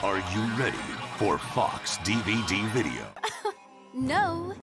Are you ready for Fox DVD Video? No.